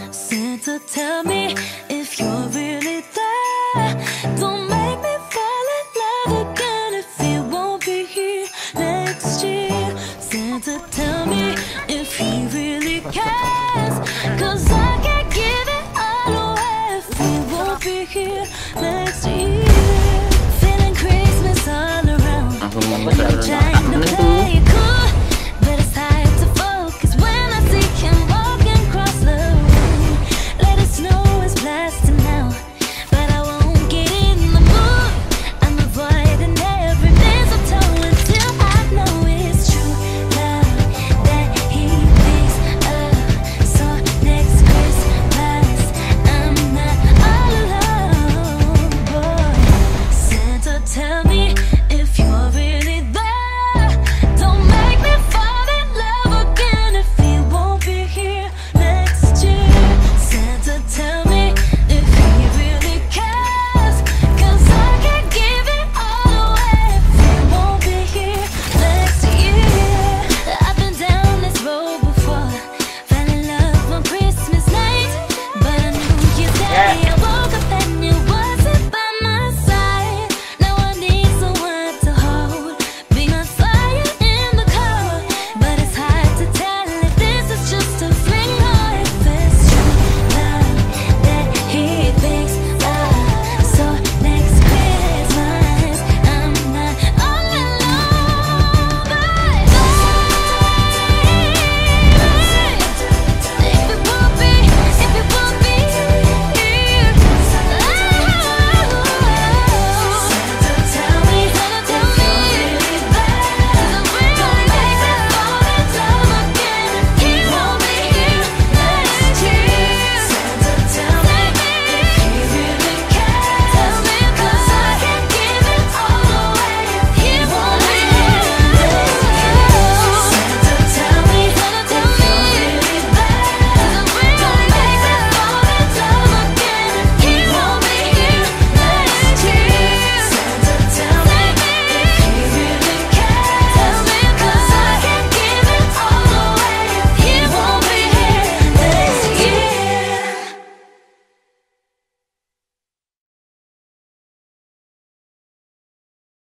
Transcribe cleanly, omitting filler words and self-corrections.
Santa, tell me if you're really there. Don't make me fall in love again if he won't be here next year. Santa, tell me if he really cares, 'cause I